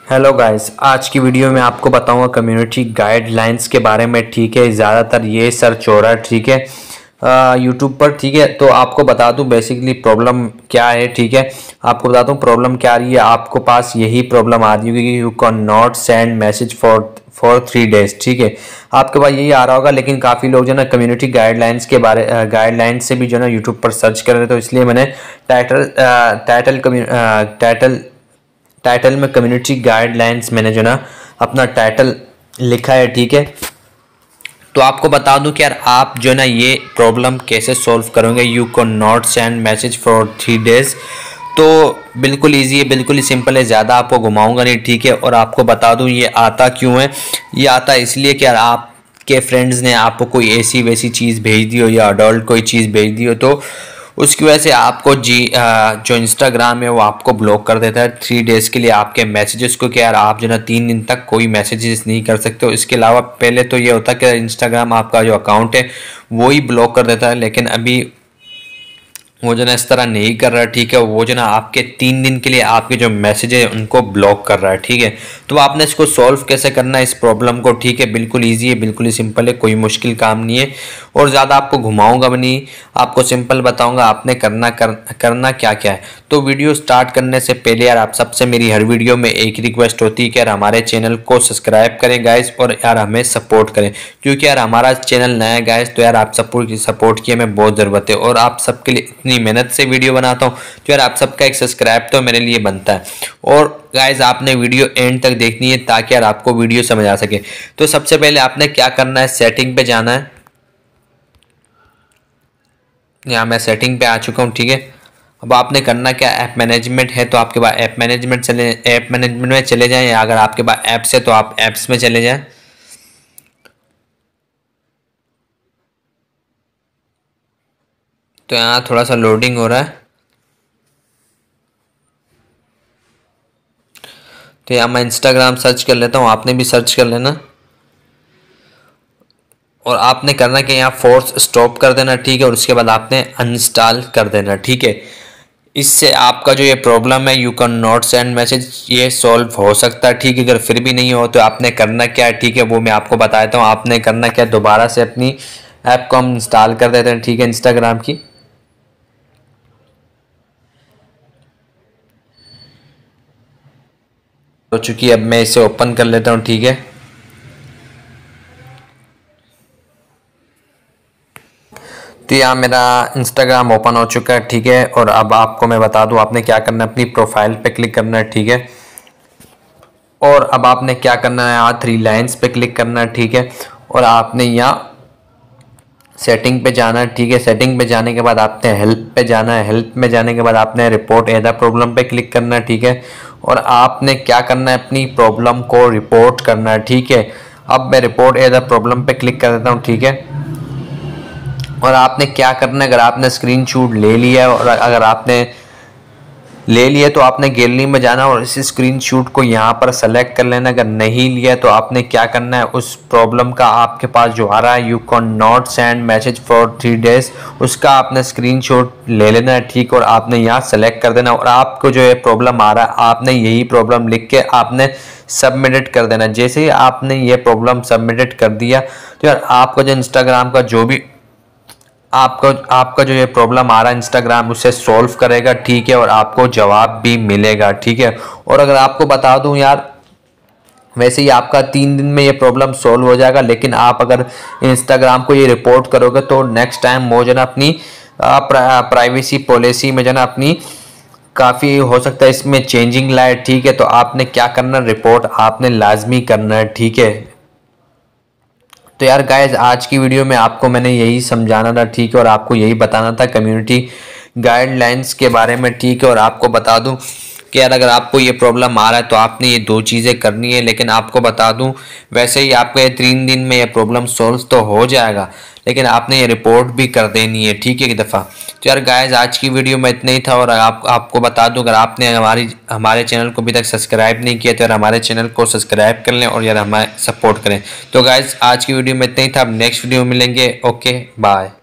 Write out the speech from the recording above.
Hello guys, आज की video में आपको बताऊंगा कम्युनिटी गाइडलाइंस के बारे में। ठीक है, ज़्यादातर ये सर्च हो रहा है। ठीक है, यूट्यूब पर। ठीक है, तो आपको बता दूं बेसिकली प्रॉब्लम क्या है। ठीक है, आपको बता दूं प्रॉब्लम क्या आ रही है। आपको पास यही प्रॉब्लम आ रही होगी, you can not send message for 3 days। ठीक है, आपके पास यही आ रहा होगा, लेकिन काफ़ी लोग जो ना कम्युनिटी गाइडलाइंस के बारे गाइडलाइंस से भी जो ना यूट्यूब पर सर्च कर रहे हैं, तो इसलिए मैंने टाइटल में कम्युनिटी गाइडलाइंस मैंने जो ना अपना टाइटल लिखा है। ठीक है, तो आपको बता दूं कि यार आप जो ना ये प्रॉब्लम कैसे सॉल्व करोगे। You can not send message for 3 days। तो बिल्कुल इजी है, बिल्कुल ही सिंपल है, ज़्यादा आपको घुमाऊंगा नहीं। ठीक है, और आपको बता दूं ये आता क्यों है। ये आता इसलिए कि यार आपके फ्रेंड्स ने आपको कोई ऐसी वैसी चीज़ भेज दी हो या अडल्ट कोई चीज़ भेज दी हो, तो उसकी वजह से आपको जो इंस्टाग्राम है वो आपको ब्लॉक कर देता है 3 days के लिए आपके मैसेजेस को, कि यार आप जो ना 3 दिन तक कोई मैसेजेस नहीं कर सकते हो। इसके अलावा पहले तो ये होता कि इंस्टाग्राम आपका जो अकाउंट है वो ही ब्लॉक कर देता है, लेकिन अभी वो जो ना इस तरह नहीं कर रहा है। ठीक है, वो जो ना आपके 3 दिन के लिए आपके जो मैसेज है उनको ब्लॉक कर रहा है। ठीक है, तो आपने इसको सॉल्व कैसे करना है इस प्रॉब्लम को। ठीक है, बिल्कुल इजी है, बिल्कुल ही सिंपल है, कोई मुश्किल काम नहीं है, और ज़्यादा आपको घुमाऊंगा भी नहीं, आपको सिंपल बताऊंगा आपने करना क्या क्या है। तो वीडियो स्टार्ट करने से पहले यार आप सबसे मेरी हर वीडियो में एक रिक्वेस्ट होती है कि यार हमारे चैनल को सब्सक्राइब करें गाइस, और यार हमें सपोर्ट करें, क्योंकि यार हमारा चैनल नया है गाइस। तो यार आप सपोर्ट की हमें बहुत ज़रूरत है, और आप सबके लिए इतनी मेहनत से वीडियो बनाता हूँ, तो यार आप सबका एक सब्सक्राइब तो मेरे लिए बनता है। और गाइज आपने वीडियो एंड तक देखनी है ताकि यार आपको वीडियो समझ आ सके। तो सबसे पहले आपने क्या करना है, सेटिंग पे जाना है। यहाँ मैं सेटिंग पे आ चुका हूँ। ठीक है, अब आपने करना क्या, ऐप मैनेजमेंट है तो आपके पास ऐप मैनेजमेंट में चले जाएं, या अगर आपके पास ऐप्स है तो आप ऐप्स में चले जाएं। तो यहाँ थोड़ा सा लोडिंग हो रहा है, तो यहाँ मैं इंस्टाग्राम सर्च कर लेता हूँ, आपने भी सर्च कर लेना, और आपने करना कि यहाँ फोर्स स्टॉप कर देना। ठीक है, और उसके बाद आपने अनइंस्टॉल कर देना। ठीक है, इससे आपका जो ये प्रॉब्लम है, you can not send message, ये सॉल्व हो सकता है। ठीक है, अगर फिर भी नहीं हो तो आपने करना क्या है, ठीक है, वो मैं आपको बता देता हूँ। आपने करना क्या, दोबारा से अपनी ऐप को हम इंस्टॉल कर देते हैं। ठीक है, इंस्टाग्राम की, हो चुकी है, अब मैं इसे ओपन कर लेता हूँ। ठीक है, तो यहाँ मेरा इंस्टाग्राम ओपन हो चुका है। ठीक है, और अब आपको मैं बता दूँ आपने क्या करना है, अपनी प्रोफाइल पे क्लिक करना है। ठीक है, और अब आपने क्या करना है, यहाँ 3 लाइन्स पे क्लिक करना है। ठीक है, और आपने यहाँ सेटिंग पे जाना है। ठीक है, सेटिंग पे जाने के बाद आपने हेल्प पे जाना है। हेल्प में जाने के बाद आपने रिपोर्ट एज प्रॉब्लम पे क्लिक करना है। ठीक है, और आपने क्या करना है, अपनी प्रॉब्लम को रिपोर्ट करना है। ठीक है, अब मैं रिपोर्ट एज प्रॉब्लम पे क्लिक कर देता हूँ। ठीक है, और आपने क्या करना है, अगर आपने स्क्रीनशॉट ले लिया है, और अगर आपने ले लिया तो आपने गैलरी में जाना और इस स्क्रीनशॉट को यहाँ पर सेलेक्ट कर लेना। अगर नहीं लिया तो आपने क्या करना है, उस प्रॉब्लम का आपके पास जो आ रहा है, you can not send message for 3 days, उसका आपने स्क्रीनशॉट ले लेना है। ठीक, और आपने यहाँ सेलेक्ट कर देना, और आपको जो है प्रॉब्लम आ रहा है, आपने यही प्रॉब्लम लिख के आपने सबमिटेड कर देना। जैसे ही आपने ये प्रॉब्लम सबमिटेड कर दिया, तो यार आपका जो इंस्टाग्राम का जो भी आपका जो ये प्रॉब्लम आ रहा है, इंस्टाग्राम उससे सॉल्व करेगा। ठीक है, और आपको जवाब भी मिलेगा। ठीक है, और अगर आपको बता दूं यार, वैसे ही आपका 3 दिन में ये प्रॉब्लम सॉल्व हो जाएगा, लेकिन आप अगर इंस्टाग्राम को ये रिपोर्ट करोगे तो नेक्स्ट टाइम वो जो ना अपनी प्राइवेसी पॉलिसी में जो ना अपनी काफ़ी हो सकता है इसमें चेंजिंग लाए। ठीक है, तो आपने क्या करना, रिपोर्ट आपने लाजमी करना है। ठीक है, तो यार गाइज आज की वीडियो में आपको मैंने यही समझाना था। ठीक है, और आपको यही बताना था कम्युनिटी गाइडलाइंस के बारे में। ठीक है, और आपको बता दूं कि यार अगर आपको ये प्रॉब्लम आ रहा है तो आपने ये 2 चीज़ें करनी है, लेकिन आपको बता दूं वैसे ही आपके 3 दिन में ये प्रॉब्लम सॉल्व तो हो जाएगा, लेकिन आपने ये रिपोर्ट भी कर देनी है। ठीक है, एक दफ़ा। तो यार गाइज आज की वीडियो में इतना ही था, और आपको बता दूं अगर आपने हमारे चैनल को अभी तक सब्सक्राइब नहीं किया तो यार हमारे चैनल को सब्सक्राइब कर लें, और यार हमारे सपोर्ट करें। तो गाइज आज की वीडियो में इतना ही था, अब नेक्स्ट वीडियो में मिलेंगे। Okay, bye.